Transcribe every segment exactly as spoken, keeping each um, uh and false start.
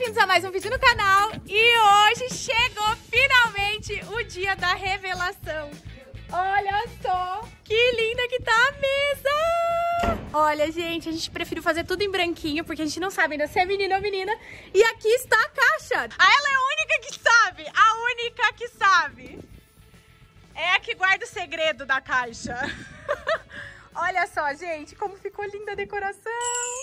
bem-vindos a mais um vídeo no canal. E hoje chegou finalmente o dia da revelação. Olha só que linda que tá a mesa. Olha, gente, a gente preferiu fazer tudo em branquinho porque a gente não sabe ainda se é menino ou menina. E aqui está a caixa. Ah, ela é a única que sabe, a única que sabe. É a que guarda o segredo da caixa. Olha só, gente, como ficou linda a decoração.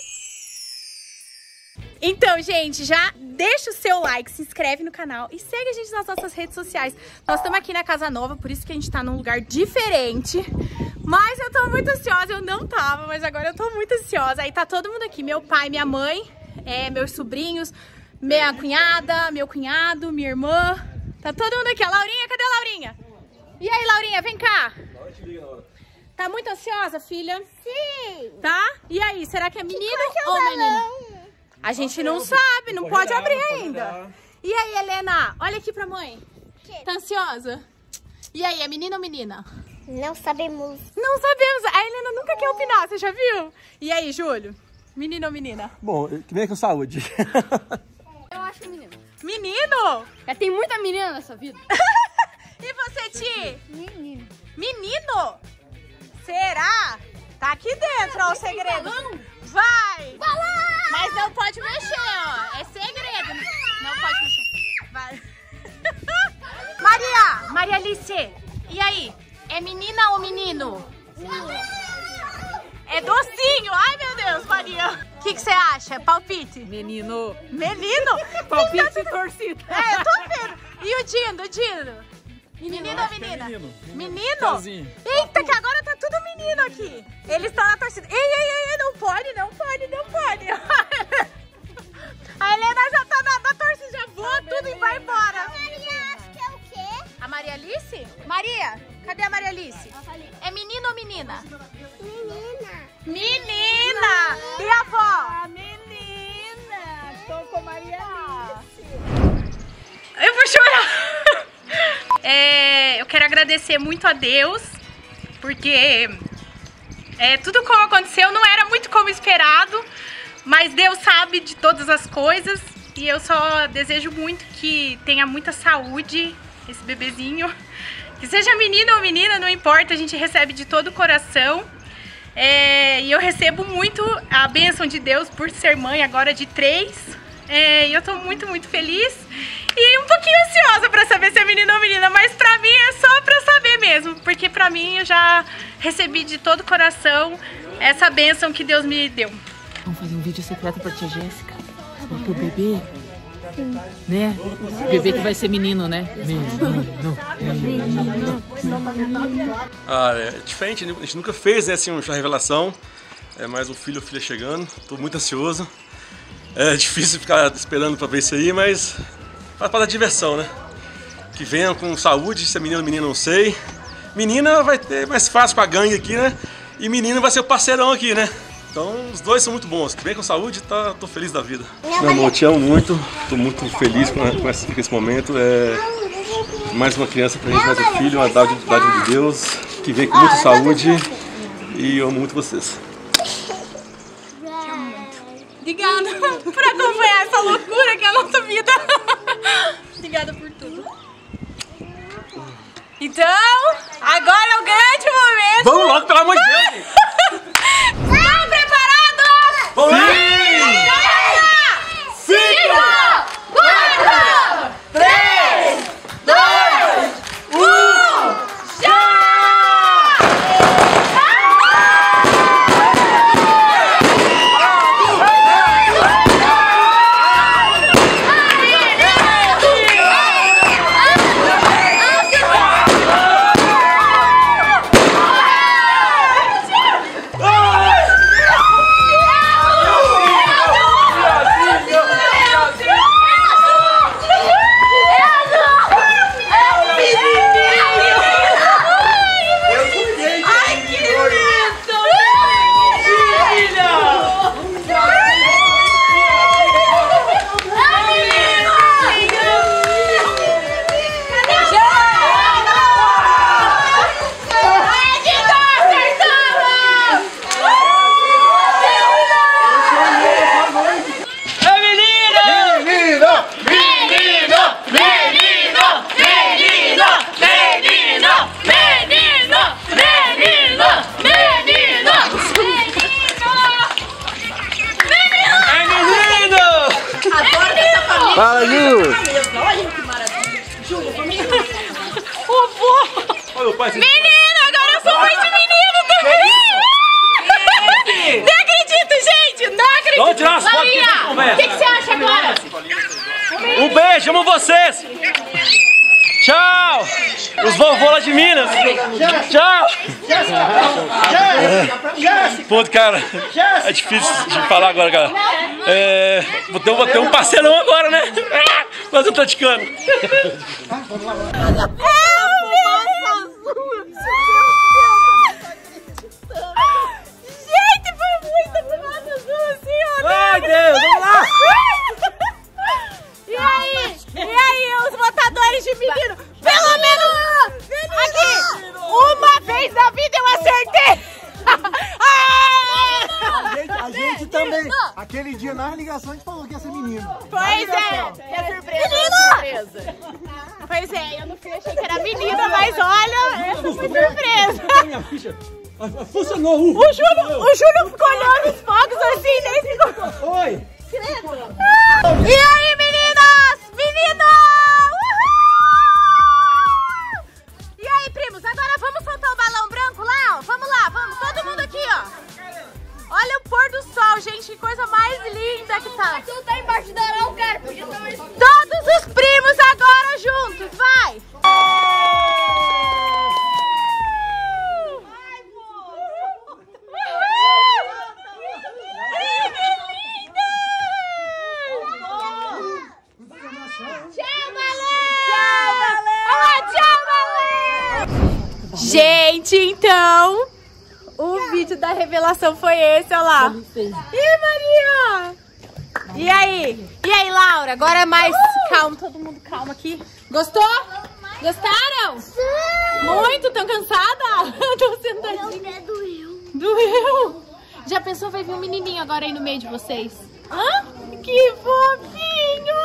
Então, gente, já deixa o seu like, se inscreve no canal e segue a gente nas nossas redes sociais. Nós estamos aqui na Casa Nova, por isso que a gente tá num lugar diferente. Mas eu tô muito ansiosa, eu não tava, mas agora eu tô muito ansiosa. Aí tá todo mundo aqui, meu pai, minha mãe, é, meus sobrinhos, minha cunhada, meu cunhado, minha irmã. Tá todo mundo aqui. A Laurinha, cadê a Laurinha? E aí, Laurinha, vem cá. Tá muito ansiosa, filha? Sim. Tá? E aí, será que é menino ou menina? A gente não sabe, não pode abrir ainda. E aí, Helena, olha aqui pra mãe. Tá ansiosa? E aí, é menino ou menina? Não sabemos. Não sabemos. A Helena nunca quer opinar, você já viu? E aí, Júlio? Menino ou menina? Bom, que vem com saúde. Eu acho menino. Menino? Já tem muita menina nessa vida. E você, Ti? Menino. Menino? Será? Tá aqui dentro, ó, o segredo. Vai! Mas não pode mexer, ó. É segredo. Não pode mexer. Vai. Maria! Maria Alice! E aí? É menina ou menino? É docinho! Ai, meu Deus, Maria! O que você acha? Palpite? Menino. Menino? Palpite e torcida. É, eu tô vendo. E o Dindo? O Dindo? Menino ou menina? É menino. Menino? Casinho. Eita, que agora tá tudo menino aqui. Eles estão na torcida. Ei, ei, ei, não pode, não pode, não pode. A Helena já tá na, na torcida, já voa tudo e vai embora. Maria, acho que é o quê? A Maria Alice? Maria, cadê a Maria Alice? É menino ou menina? Menina. Menina! E a avó? Menina. Tô com Maria Alice. Eu vou chorar. É, eu quero agradecer muito a Deus, porque é, tudo como aconteceu não era muito como esperado, mas Deus sabe de todas as coisas e eu só desejo muito que tenha muita saúde esse bebezinho. Que seja menino ou menina, não importa, a gente recebe de todo o coração. É, e eu recebo muito a bênção de Deus por ser mãe agora de três. É, e eu tô muito, muito feliz e um pouquinho ansiosa pra saber se é menino ou menina, mas pra mim é só pra saber mesmo, porque pra mim eu já recebi de todo o coração essa bênção que Deus me deu. Vamos fazer um vídeo secreto pra tia Jéssica, porque o bebê, né? O bebê que vai ser menino, né? Menino, menino. Ah, é diferente, a gente nunca fez, né, assim, uma revelação. É mais um filho ou filha chegando, tô muito ansioso. É difícil ficar esperando pra ver isso aí, mas faz parte da diversão, né? Que venham com saúde, se é menino ou menina não sei. Menina vai ter mais fácil com a gangue aqui, né? E menino vai ser o parceirão aqui, né? Então os dois são muito bons. Que vem com saúde, tá, tô feliz da vida. Meu amor, eu te amo muito, tô muito feliz com, com, esse, com esse momento. É mais uma criança pra gente, mais um filho, uma dádiva de Deus, que vem com muita saúde e eu amo muito vocês. Obrigada por acompanhar essa loucura que é a nossa vida. Obrigada por tudo. Então, agora é o grande momento. Vamos logo, pelo amor de Deus! Estão preparados? Vamos lá! Cinco, quatro, três, dois, um, já! Fala, Ju! Olha que maravilha. Júlia, vamos lá. O vô. Olha o pai. Menino, agora eu sou mãe de menino também. Não acredito, gente. Não acredito. Vamos tirar umas fotos aqui pra O conversa. que, que você acha agora? Um beijo, amo vocês! Tchau! Os vovô lá de Minas! Tchau! Pô, cara, é difícil de falar agora, cara. É, vou, ter, vou ter um parceirão agora, né? Mas eu tô ticando. Gente, foi muito fumada azul, senhora. Ai, Deus, vamos lá! E aí? E aí, os votadores de menino? Pelo menos aqui, uma vez na vida eu acertei! A gente, a gente também. Aquele dia na ligação a gente falou que ia ser menino. Pois é! É surpresa! surpresa. Pois é, eu no fim achei que era menina, mas olha, essa foi surpresa! Minha ficha funcionou! O Júlio, o Júlio ficou olhando os fogos assim, nem ficou... Oi! E aí, meninas? Menino! Uhul! E aí, primos, agora vamos soltar o balão branco lá, ó. Vamos lá, vamos, todo mundo aqui, ó. Olha o pôr do sol, gente, que coisa mais linda que tá. Tu tá embaixo da aral, cara. Porque também... Todos os primos agora juntos, vai! Gente, então, o vídeo da revelação foi esse, olha lá. Ih, Maria! E aí? E aí, Laura? Agora é mais calmo, todo mundo calmo aqui. Gostou? Gostaram? Sim! Muito? Tão cansada? Tô sentadinha. Doeu. Doeu? Já pensou, vai vir um menininho agora aí no meio de vocês? Hã? Que fofinho!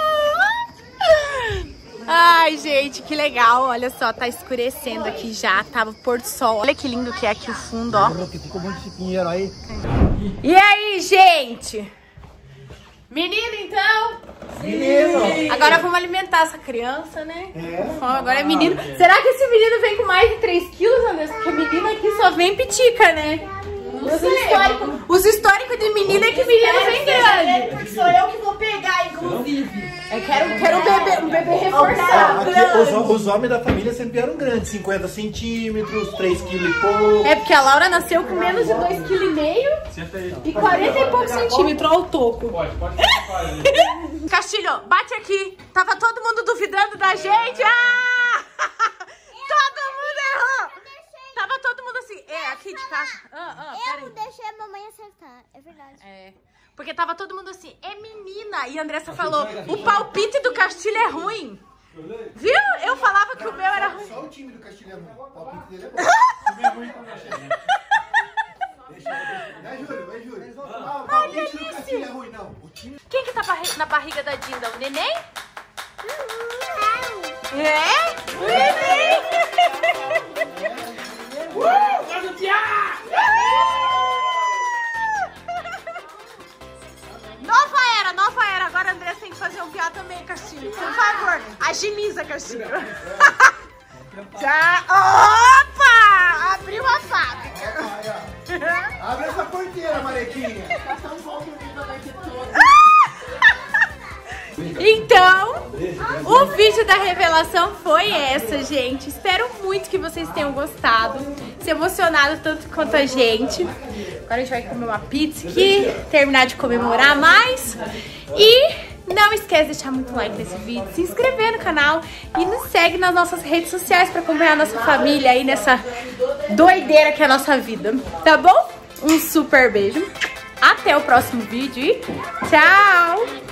Ai, gente, que legal. Olha só, tá escurecendo aqui já. Tava o pôr do sol. Olha que lindo que é aqui o fundo, ó. Ficou um monte de pinheiro aí. E aí, gente? Menino, então? Menino! Agora vamos alimentar essa criança, né? É. Ó, agora é menino. Será que esse menino vem com mais de três quilos, Anderson? Porque menino aqui só vem pitica, né? Os históricos, os históricos de menino é que menino vem grande. Porque sou eu que vou pegar, inclusive. Eu quero, quero um bebê, um bebê reforçado. Aqui, os, os homens da família sempre eram grandes, cinquenta centímetros, três quilos e pouco. É porque a Laura nasceu com menos de dois vírgula cinco quilos e quarenta e poucos centímetros. Olha o toco. Pode, pode. Castilho, bate aqui. Tava todo mundo duvidando da gente. Ah! Todo mundo errou. Tava todo mundo assim. É, aqui de casa. Ah, ah, Eu não deixei a mamãe acertar, é verdade. É. Porque tava todo mundo assim, é menina. E a Andressa falou, o palpite do Castilho é ruim. Viu? Eu falava que o meu era ruim. Só o time do Castilho é ruim. O palpite dele é bom. O meu é ruim quando eu chego. Vai, Júlio, vai, Júlio. Ah, o palpite do Castilho é ruim, não. O time... Quem que tá barri- na barriga da Dinda? O neném? É? O neném! Nova era, nova era. Agora a Andressa tem que fazer um piá também, Castilho. Por favor, agiliza, Castilho. Já. Opa! Abriu a fábrica. Abre essa porteira, Marequinha. Então, o vídeo da revelação foi essa, gente. Espero muito que vocês tenham gostado, se emocionado tanto quanto a gente. Agora a gente vai comer uma pizza aqui, terminar de comemorar mais. E não esquece de deixar muito like nesse vídeo, se inscrever no canal e nos segue nas nossas redes sociais para acompanhar a nossa família aí nessa doideira que é a nossa vida, tá bom? Um super beijo, até o próximo vídeo e tchau!